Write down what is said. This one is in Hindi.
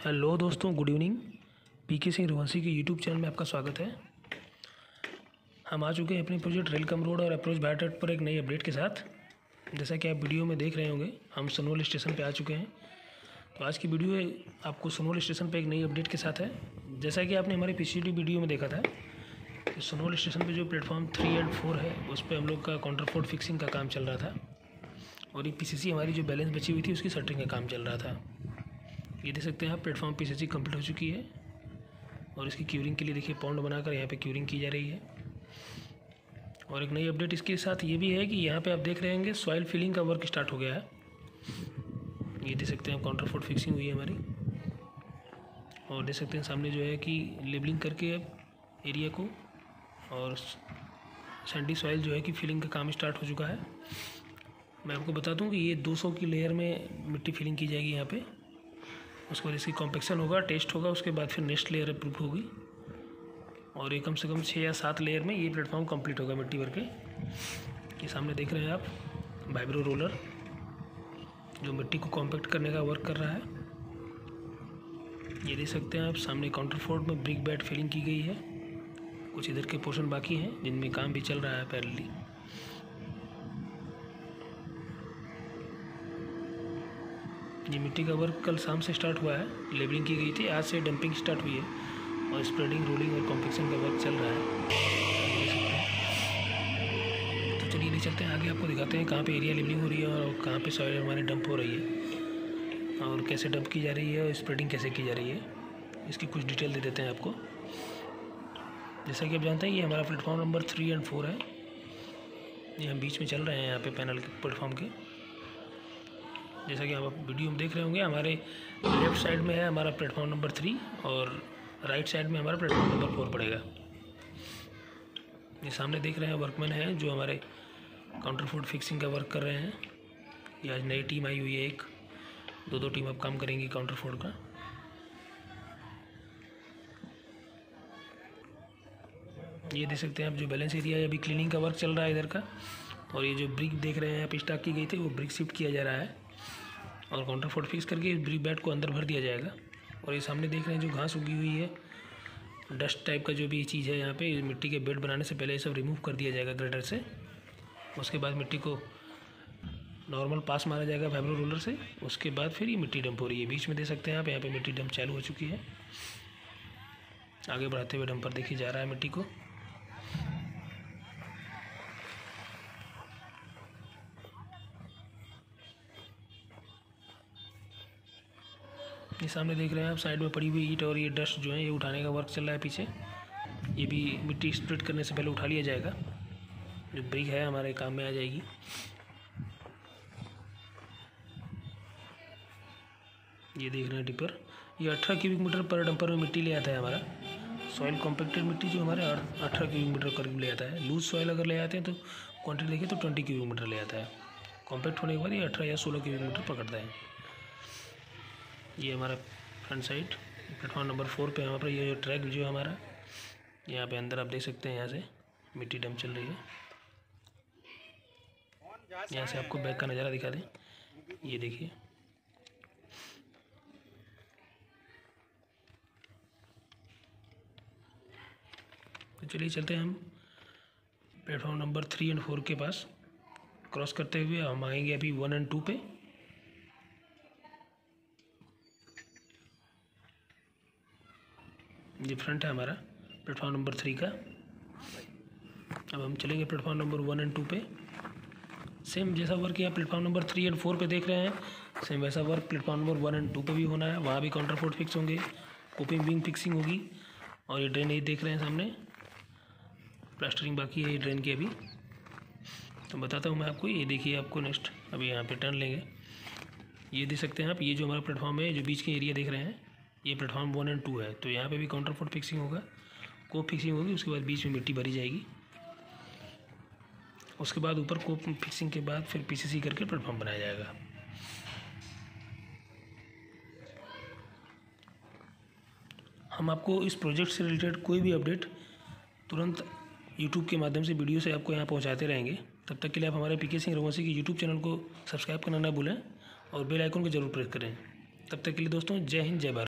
हेलो दोस्तों, गुड इवनिंग। पीके सिंह रघुवंशी के यूट्यूब चैनल में आपका स्वागत है। हम आ चुके हैं अपने प्रोजेक्ट रेलकम रोड और अप्रोच बायोटेट पर एक नई अपडेट के साथ। जैसा कि आप वीडियो में देख रहे होंगे, हम सनोल स्टेशन पे आ चुके हैं। तो आज की वीडियो आपको सनोल स्टेशन पे एक नई अपडेट के साथ है। जैसा कि आपने हमारे पिछली वीडियो में देखा था कि सनोल स्टेशन पर जो प्लेटफॉर्म 3 और 4 है, उस पर हम लोग का काउंटरफोर्ट फिक्सिंग का काम चल रहा था और ये पीसीसी हमारी जो बैलेंस बची हुई थी उसकी शटरिंग का काम चल रहा था। ये देख सकते हैं आप, प्लेटफॉर्म पीसीसी कंप्लीट हो चुकी है और इसकी क्यूरिंग के लिए देखिए पॉन्ड बनाकर यहाँ पे क्यूरिंग की जा रही है। और एक नई अपडेट इसके साथ ये भी है कि यहाँ पे आप देख रहे होंगे सॉइल फिलिंग का वर्क स्टार्ट हो गया है। ये देख सकते हैं काउंटरफोर्ट फिक्सिंग हुई है हमारी और देख सकते हैं सामने जो है कि लेबलिंग करके अब एरिया को और सैंडी सॉइल जो है कि फिलिंग का काम स्टार्ट हो चुका है। मैं आपको बता दूं कि ये 200 की लेयर में मिट्टी फिलिंग की जाएगी यहाँ पे। उसके बाद इसकी कॉम्पेक्शन होगा, टेस्ट होगा, उसके बाद फिर नेक्स्ट लेयर अप्रूव होगी और ये कम से कम 6 या 7 लेयर में ये प्लेटफॉर्म कंप्लीट होगा मिट्टी भर के। ये सामने देख रहे हैं आप वाइब्रो रोलर जो मिट्टी को कॉम्पैक्ट करने का वर्क कर रहा है। ये देख सकते हैं आप सामने काउंटरफोर्ट में ब्रिक बेड फिलिंग की गई है। कुछ इधर के पोर्शन बाकी हैं जिनमें काम भी चल रहा है पैरेलली। ये मिट्टी का वर्क कल शाम से स्टार्ट हुआ है, लेबलिंग की गई थी, आज से डंपिंग स्टार्ट हुई है और स्प्रेडिंग, रोलिंग और कॉम्पेक्शन का वर्क चल रहा है। तो चलिए ले चलते हैं आगे, आपको दिखाते हैं कहाँ पे एरिया लेबलिंग हो रही है और कहाँ पे सॉइल हमारी डंप हो रही है और कैसे डंप की जा रही है और स्प्रेडिंग कैसे की जा रही है। इसकी कुछ डिटेल दे देते हैं आपको। जैसा कि आप जानते हैं ये हमारा प्लेटफॉर्म नंबर 3 और 4 है। ये हम बीच में चल रहे हैं यहाँ पे पैनल के प्लेटफॉर्म के। जैसा कि आप वीडियो में देख रहे होंगे, हमारे लेफ़्ट साइड में है हमारा प्लेटफॉर्म नंबर 3 और राइट साइड में हमारा प्लेटफॉर्म नंबर 4 पड़ेगा। ये सामने देख रहे हैं वर्कमैन हैं जो हमारे काउंटरफोर्ट फिक्सिंग का वर्क कर रहे हैं। ये आज नई टीम आई हुई है, एक दो टीम अब काम करेंगी काउंटरफोर्ट का। ये देख सकते हैं आप जो बैलेंस एरिया है, अभी क्लीनिंग का वर्क चल रहा है इधर का। और ये जो ब्रिक देख रहे हैं आप स्टॉक की गई थी, वो ब्रिक शिफ्ट किया जा रहा है और काउंटरफोर्ट फिक्स करके ब्रिक बेड को अंदर भर दिया जाएगा। और ये सामने देख रहे हैं जो घास उगी हुई है, डस्ट टाइप का जो भी चीज़ है यहाँ पे, मिट्टी के बेड बनाने से पहले ये सब रिमूव कर दिया जाएगा ग्रेडर से। उसके बाद मिट्टी को नॉर्मल पास मारा जाएगा वाइब्रो रोलर से। उसके बाद फिर ये मिट्टी डंप हो रही है। बीच में देख सकते हैं आप, यहाँ पे मिट्टी डंप चालू हो चुकी है। आगे बढ़ाते हुए डंपर देखिए जा रहा है मिट्टी को। ये सामने देख रहे हैं आप साइड में पड़ी हुई ईंट और ये डस्ट जो है ये उठाने का वर्क चल रहा है पीछे। ये भी मिट्टी स्प्लिट करने से पहले उठा लिया जाएगा। जो ब्रिक है हमारे काम में आ जाएगी। ये देख रहे हैं डिपर, ये 18 क्यूबिक मीटर पर डंपर में मिट्टी ले आता है हमारा। सॉइल कॉम्पैक्टेड मिट्टी जो हमारे 18 क्यूबिक मीटर करीब ले आता है। लूज सॉइल अगर ले आते हैं तो क्वान्टिटी देखिए तो 20 क्यूबिक मीटर ले आता है। कॉम्पैक्ट होने के बाद ये 18 या 16 क्यूबिक मीटर पकड़ता है। ये हमारा फ्रंट साइड प्लेटफॉर्म नंबर 4 पे यहाँ पर ये जो ट्रैक जो है हमारा, यहाँ पे अंदर आप देख सकते हैं यहाँ से मिट्टी डंप चल रही है। यहाँ से आपको बैक का नज़ारा दिखा दें, ये देखिए। तो चलिए चलते हैं हम प्लेटफॉर्म नंबर 3 और 4 के पास। क्रॉस करते हुए हम आएंगे अभी 1 और 2 पे। ये फ्रंट है हमारा प्लेटफॉर्म नंबर 3 का। अब हम चलेंगे प्लेटफॉर्म नंबर 1 और 2 पे। सेम जैसा वर्क यहाँ प्लेटफॉर्म नंबर 3 और 4 पे देख रहे हैं, सेम वैसा वर्क प्लेटफॉर्म नंबर 1 और 2 पे भी होना है। वहाँ भी काउंटरफोर्ट फिक्स होंगे, कोपिंग विंग फिक्सिंग होगी। और ये ड्रेन ये देख रहे हैं सामने, प्लास्टरिंग बाकी है ये ड्रेन की अभी। तो बताता हूँ मैं आपको, ये देखिए आपको नेक्स्ट अभी यहाँ पे टर्न लेंगे। ये देख सकते हैं आप, ये जो हमारा प्लेटफॉर्म है, जो बीच के एरिया देख रहे हैं, ये प्लेटफॉर्म 1 और 2 है। तो यहाँ पे भी काउंटरफोर्ट फिक्सिंग होगा, कोप फिक्सिंग होगी। उसके बाद बीच में मिट्टी भरी जाएगी। उसके बाद ऊपर कोप फिक्सिंग के बाद फिर पीसीसी करके प्लेटफॉर्म बनाया जाएगा। हम आपको इस प्रोजेक्ट से रिलेटेड कोई भी अपडेट तुरंत यूट्यूब के माध्यम से वीडियो से आपको यहाँ पहुँचाते रहेंगे। तब तक के लिए आप हमारे पीके सिंह रघुवंशी के यूट्यूब चैनल को सब्सक्राइब करना ना भूलें और बेल आइकन को जरूर प्रेस करें। तब तक के लिए दोस्तों, जय हिंद, जय भारत।